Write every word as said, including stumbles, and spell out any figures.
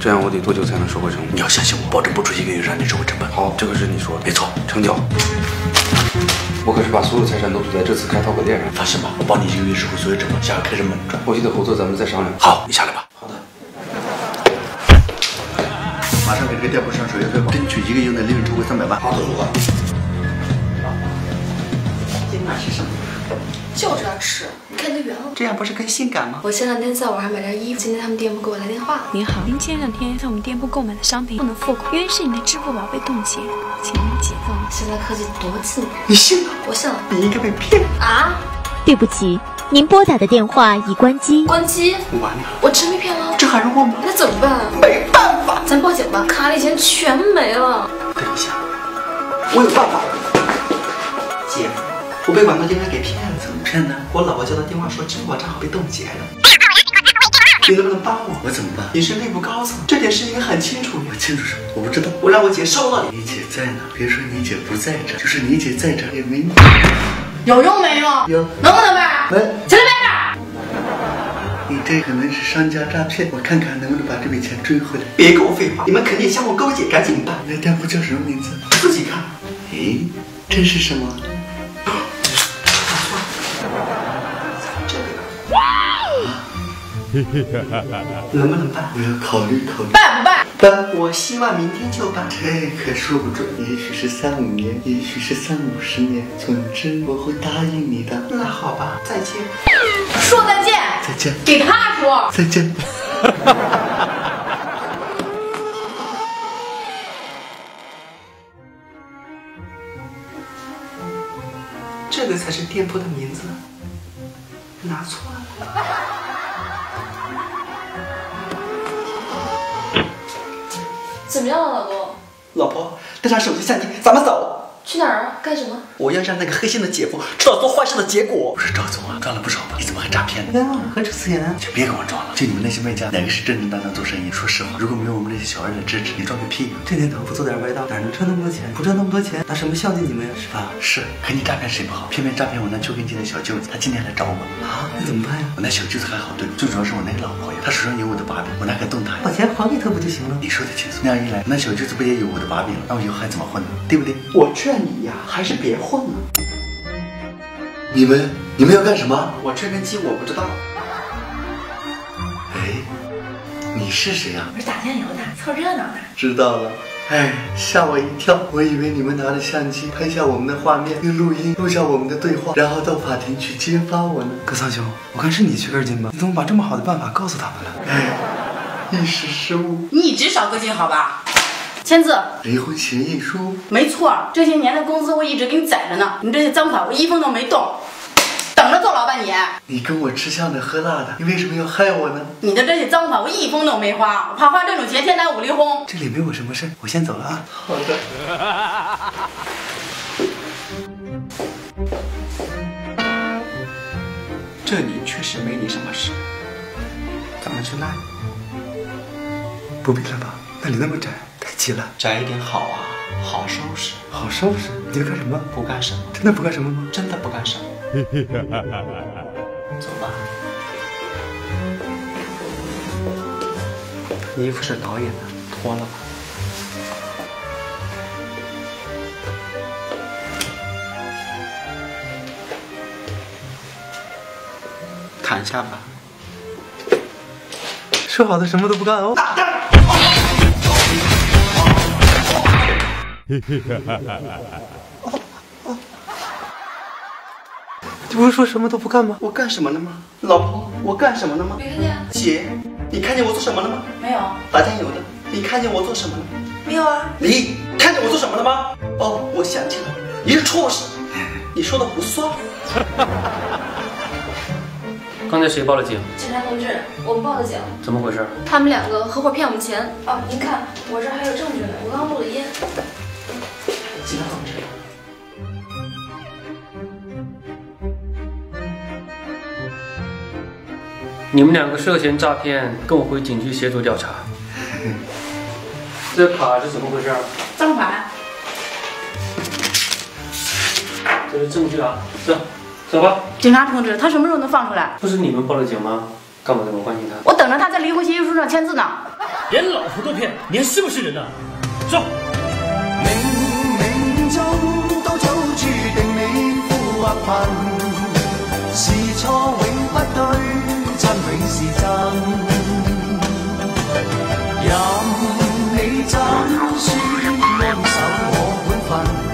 这样我得多久才能收回成本？ 你要相信我，保证不出一个月让你收回成本。 好，这个是你说的， 没错， 成交。我可是把所有财产都赌在这次开淘宝店上。 放心吧，我帮你一个月收回所有成本，下个开始猛赚。 后期的合作咱们再商量。 好，你下来吧。 好的。 马上给这个店铺上手续费吧，争取一个月内利润超过三百万。 好的，主管。 今晚吃什么？ 就知道吃，你看你的缘了。 这样不是更性感吗？ 我前两天在网上买件衣服，今天他们店铺给我来电话了。 您好，您前两天在我们店铺购买的商品不能付款，原因是你的支付宝被冻结，请您解冻。 现在科技多进步， 你信了？ 我信了。 你应该被骗啊！ 对不起，您拨打的电话已关机。 关机？ 完了， 我真被骗了。 这还用问吗？ 那怎么办？ 没办法， 咱报警吧，卡里钱全没了。 等一下，我有办法。姐夫，我被网购电话给骗了。怎么骗呢？我老婆接到电话说支付宝账号被冻结了。你能不能帮我？ 我怎么办？ 你是内部高层，这点事应该很清楚。 我清楚什么？我不知道。 我让我姐收了你。 你姐在呢，别说你姐不在这，就是你姐在这也没你。 有用没用？ 有。 能不能办？ 能。 起来办事。 你这可能是商家诈骗，我看看能不能把这笔钱追回来。 别跟我废话，你们肯定相互勾结，赶紧办。 那店铺叫什么名字？ 自己看。 诶，这是什么？ 能不能办？ 我要考虑考虑。 办不办？ 办。 我希望明天就办。 这可说不准，也许是三五年，也许是三五十年。总之，我会答应你的。 那好吧，再见。 说再见。 再见。 给他说。 再见。 这个才是店铺的名字，拿错了。 怎么样了，老公？ 老婆，带上手机相机，咱们走。 去哪儿啊？干什么？ 我要让那个黑心的姐夫知道做坏事的结果。 不是赵总啊，赚了不少吧？你怎么还诈骗呢？ 冤枉了，何止此言。 就别跟我装了，就你们那些卖家，哪个是正正当当做生意？说实话，如果没有我们这些小二的支持，你装个屁！ 这年头不做点歪道，哪能赚那么多钱？不赚那么多钱，拿什么孝敬你们呀？是吧？ 是，可你诈骗谁不好？偏偏诈骗我那秋根筋的小舅子，他今天来找我啊，那怎么办呀？ 我那小舅子还好对，最主要是我那个老婆呀，她手上有我的把柄，我哪敢动她呀？ 把钱还给他不就行了？ 你说的轻松，那样一来，那小舅子不也有我的把柄了？那我以后还怎么混呢？对不对？ 我劝你呀，还是别混了。 你们，你们要干什么？ 我这根筋我不知道。 哎，你是谁呀？ 我是打酱油的，凑热闹的。 知道了。哎，吓我一跳！我以为你们拿着相机拍下我们的画面，用录音录下我们的对话，然后到法庭去揭发我呢。 葛苍兄，我看是你缺根筋吧？你怎么把这么好的办法告诉他们了？ 哎，一时失误。 你一直少根筋好吧？签字。 离婚协议书。 没错，这些年的工资我一直给你攒着呢，你这些赃款我一分都没动，等着做老板你。 你跟我吃香的喝辣的，你为什么要害我呢？ 你的这些赃款我一分都没花，我怕花这种钱天耽误离婚。 这里没我什么事，我先走了啊。 好的。 这里确实没你什么事，咱们去那里。 不必了吧？那里那么窄，太挤了。 窄一点好啊，好收拾。 好收拾？你要干什么？ 不干什么。 真的不干什么吗？ 真的不干什么。走吧。衣服是导演的，脱了吧。躺下吧。 说好的什么都不干哦。 打他！ 你不是说什么都不干吗？ 我干什么了吗？老婆，我干什么了吗？ 没看见。 姐，你看见我做什么了吗？ 没有。 打酱油的，你看见我做什么了？ 没有啊。 你看见我做什么了吗？哦，我想起来了，你是畜生，你说的不算。 刚才谁报了警？ 警察同志，我们报的警。 怎么回事？ 他们两个合伙骗我们钱。哦，您看，我这还有证据呢，我刚录的音。 警察同志。 你们两个涉嫌诈骗，跟我回警局协助调查。这卡是怎么回事？ 赃款。 这是证据啊，走，走吧。 警察同志，他什么时候能放出来？ 不是你们报的警吗？干嘛这么关心他？ 我等着他在离婚协议书上签字呢。 连老婆都骗，你还是不是人啊？说。 冥冥中都早注定你富或贫，是錯永不對，真永是真。任你怎說安守我本分。